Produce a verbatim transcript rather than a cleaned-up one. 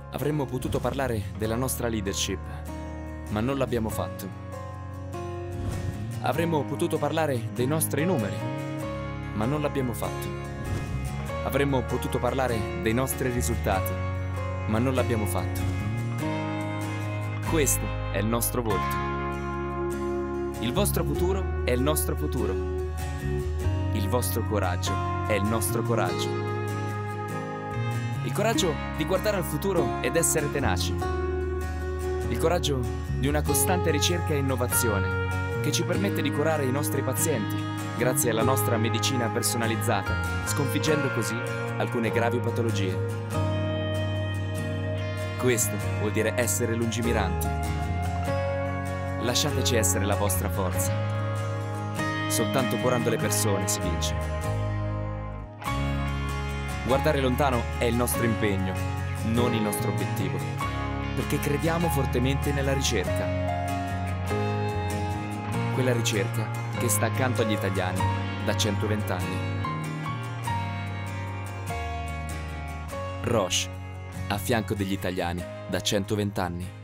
Avremmo potuto parlare della nostra leadership, ma non l'abbiamo fatto. Avremmo potuto parlare dei nostri numeri, ma non l'abbiamo fatto. Avremmo potuto parlare dei nostri risultati, ma non l'abbiamo fatto. Questo è il nostro volto. Il vostro futuro è il nostro futuro. Il vostro coraggio è il nostro coraggio. Il coraggio di guardare al futuro ed essere tenaci. Il coraggio di una costante ricerca e innovazione che ci permette di curare i nostri pazienti grazie alla nostra medicina personalizzata, sconfiggendo così alcune gravi patologie. Questo vuol dire essere lungimiranti. Lasciateci essere la vostra forza. Soltanto curando le persone si vince. Guardare lontano è il nostro impegno, non il nostro obiettivo, perché crediamo fortemente nella ricerca. Quella ricerca che sta accanto agli italiani da centoventi anni. Roche, a fianco degli italiani da centoventi anni.